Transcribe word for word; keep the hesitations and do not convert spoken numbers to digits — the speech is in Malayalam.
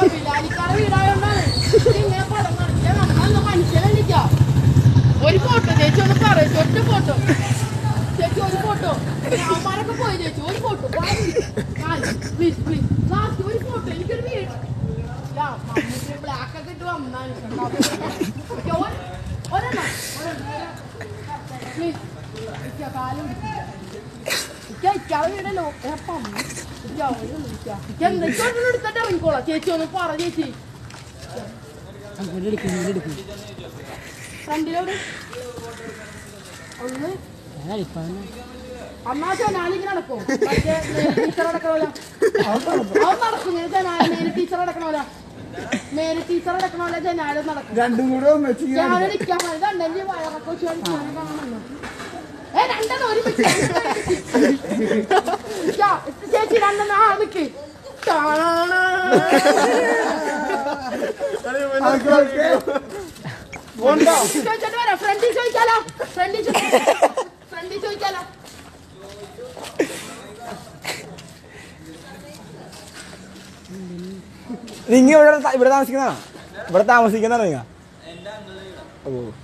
ഒരു ഫോട്ടോ ചേച്ചി ഒന്ന് പറയും ഒറ്റ ഫോട്ടോ ചേച്ചി ഒരു ഫോട്ടോ അമ്മമാരൊക്കെ പോയി ചേച്ചി ഒരു ഫോട്ടോ പ്ലീസ് പ്ലീസ് ലാസ്റ്റ് ഒരു ഫോട്ടോ എനിക്കൊരു വീട് ബ്ലാക്ക് ഒക്കെ ഇട്ട് വന്നാണ് ഒരെണ്ണം പ്ലീസ് കാലം വീടല്ലോ എടുത്തിട്ട് ഇറങ്ങിക്കോളാം ചേച്ചി ഒന്ന് പറ ചേച്ചി ഫ്രണ്ടിലോട് ഒന്ന് അന്നാ ജനാലിങ്ങനെ നടക്കും മറ്റേ ടീച്ചർ അടക്കണമല്ലോ അവൻ നടക്കും ഇങ്ങനെ ജനാല് മേല് ടീച്ചർ അടക്കണമല്ലോ മേല് ടീച്ചർ അടക്കണമല്ലോ ജനാല് നടക്കും രണ്ടും കൂടെ ജനാല് നിൽക്കാൻ മതി രണ്ടെങ്കിൽ വയറൊക്കെ വെച്ച് കാണുന്നു ഏ രണ്ടെണ്ണം ഒരു ചേച്ചി രണ്ടെണ്ണം ആ നിക്ക് ചോദിച്ചിട്ട് വരാം ഫ്രണ്ടിൽ ചോദിക്കാലോ ഫ്രണ്ടിൽ ഫ്രണ്ടിൽ ചോദിക്കാലോ നിങ്ങ ഇവിടെ ഇവിടെ താമസിക്കുന്നതാണോ ഇവിടെ താമസിക്കുന്നതാണോ നിങ്ങ ഓ